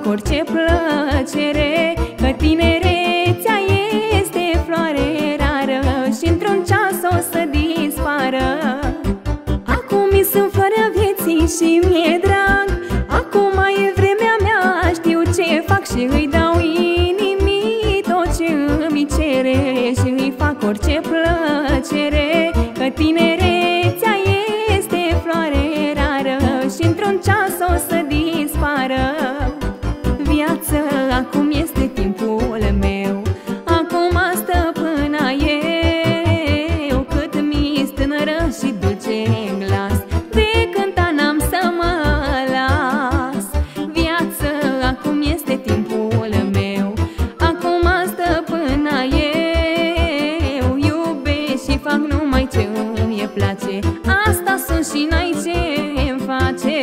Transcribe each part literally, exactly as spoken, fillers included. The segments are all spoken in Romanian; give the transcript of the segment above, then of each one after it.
fac orice plăcere, că tinerețea este floare rară și într-un ceas o să dispară. Acum-i sunt floarea vieții și mi-e drag, acum e vremea mea, știu ce fac și îi dau inimii tot ce îmi cere și îi fac orice plăcere, că tinerețea este floare rară și într-un ceas o să dispară. Viața acum este timpul meu, acum stăpâna eu, cât mi-s tânără și dulce în glas, de cânta n-am să mă las. Viața acum este timpul meu, acum stăpâna eu, iubesc și fac numai ce îmi place, asta sunt și n-ai ce-mi face.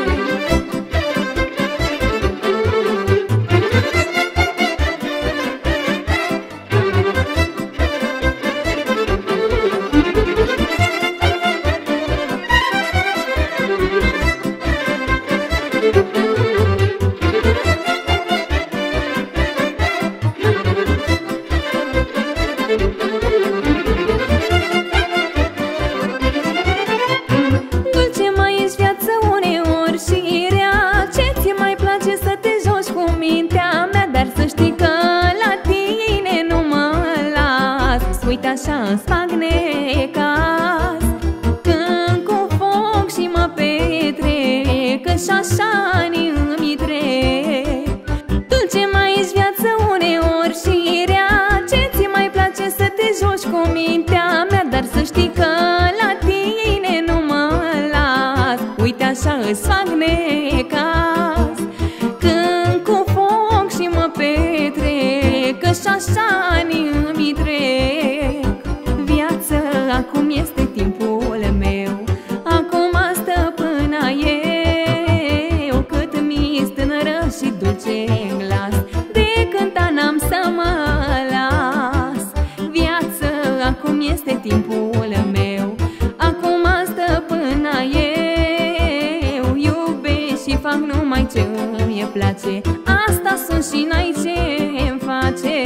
Dulce mai ești viață uneori și rea, ce ți mai place să te joci cu mintea mea, dar să știi că la tine nu mă las. Uite așa-mi fac necaz când cu foc și mă petrec, că și așa-ni îmi trec. Dulce mai ești viață uneori și rea, ce ți mai place să te joci cu mintea mea, dar să știi că la tine nu mă las. Uite așa îți fac necaz când cu foc și mă petrec, că și așa-ni îmi trec. Viața acum este timpul meu, acum stăpâna eu, cât mi-s tânără și dulce în glas, de cânta n-am să mă las. Viața acum este timpul meu, acum stăpâna eu, iubesc și fac numai ce îmi place, asta sunt și n-ai ce-mi face.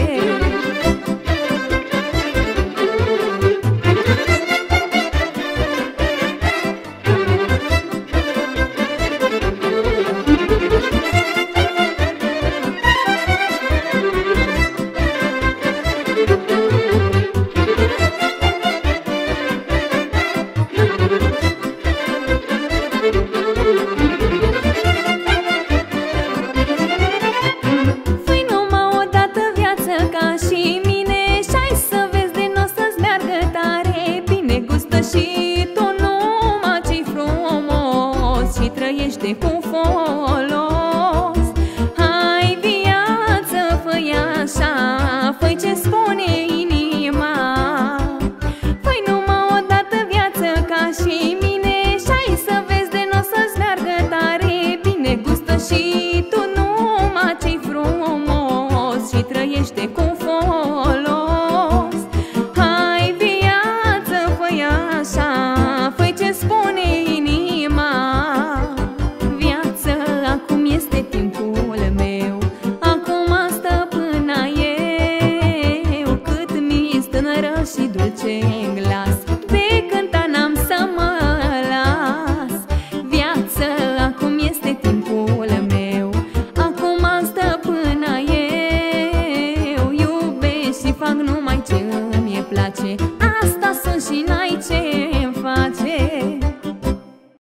Făi numai odată viață ca și mine și hai să vezi de n-o să-ți meargă tare bine. Gustă și tu numai ce-i frumos și trăiește cu folos. Hai viață, fă-i așa, fă-i ce spune inima. Făi numai odată viață ca și mine și hai să vezi de n-o să-ți meargă tare bine. Gustă și tu numai ce-i frumos și trăiește cu folos.